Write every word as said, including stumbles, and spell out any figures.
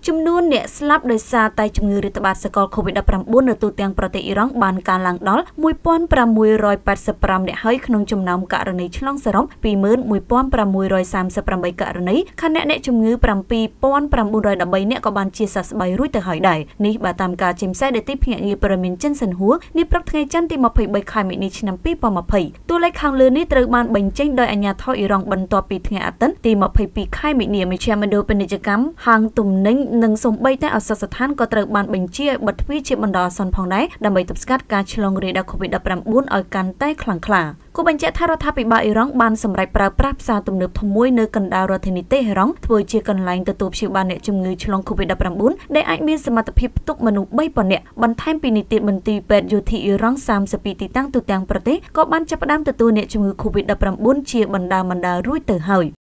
ជំនួនអ្នកស្លាប់ដោយសារតែជំងឺរាតត្បាតសកល COVID ដប់ប្រាំបួន នៅទូទាំងប្រទេសអ៊ីរ៉ង់បានកើនឡើងដល់ មួយពាន់ប្រាំមួយរយប៉ែតសិបប្រាំ នាក់ហើយក្នុងចំណោមករណីឆ្លងសរុប ពីរម៉ឺនមួយពាន់ប្រាំមួយរយសាមសិបប្រាំបី ករណីខណៈអ្នកជំងឺ ប្រាំពីរពាន់ប្រាំបួនរយដប់បី នាក់ក៏បានជាសះស្បើយរួចទៅហើយដែរនេះបើតាមការចេញផ្សាយដោយទីភ្នាក់ងារព័ត៌មានចិនសិនហួរនេះព្រឹកថ្ងៃច័ន្ទទី ម្ភៃបី ខែមីនាឆ្នាំ ពីរពាន់ម្ភៃ តួលេខខាងលើនេះត្រូវបានបញ្ចេញដោយអាជ្ញាធរអ៊ីរ៉ង់បន្ទាប់ពីថ្ងៃអាទិត្យទី ម្ភៃពីរ ខែមីនាមជ្ឈមណ្ឌលពាណិជ្ជកម្មហាងទំនិញនិងសូម្បីតែឱសថស្ថានក៏ត្រូវបានបញ្ជាឲ្យបិទទ្វារជាបណ្ដោះអាសន្នផងដែរដើម្បីទប់ស្កាត់ការឆ្លងរាលដាល COVID ដប់ប្រាំបួន ឲ្យកាន់តែខ្លាំងក្លាគូបញ្ជាក់ថារដ្ឋាភិបាលអ៊ីរ៉ង់បានសម្រេចប្រើប្រាស់ផ្សារទំនើបធំមួយនៅកណ្ដាលរដ្ឋធានីតេហេរ៉ង់ធ្វើជាកន្លែងទទួលព្យាបាលអ្នកជំងឺឆ្លង COVID ដប់ប្រាំបួន ដែលអាចមានសមត្ថភាពផ្ទុកមនុស្ស បីពាន់ នាក់បន្ថែមពីនីតិមន្ទីរពេទ្យយោធាអ៊ីរ៉ង់ សាមសិបពីរ ទីតាំងទូទាំងប្រទេសក៏បានចាប់ផ្ដើមទទួលអ្នកជំងឺ COVID ដប់ប្រាំបួន ជាបណ្ដាបណ្ដារួចទៅហើយ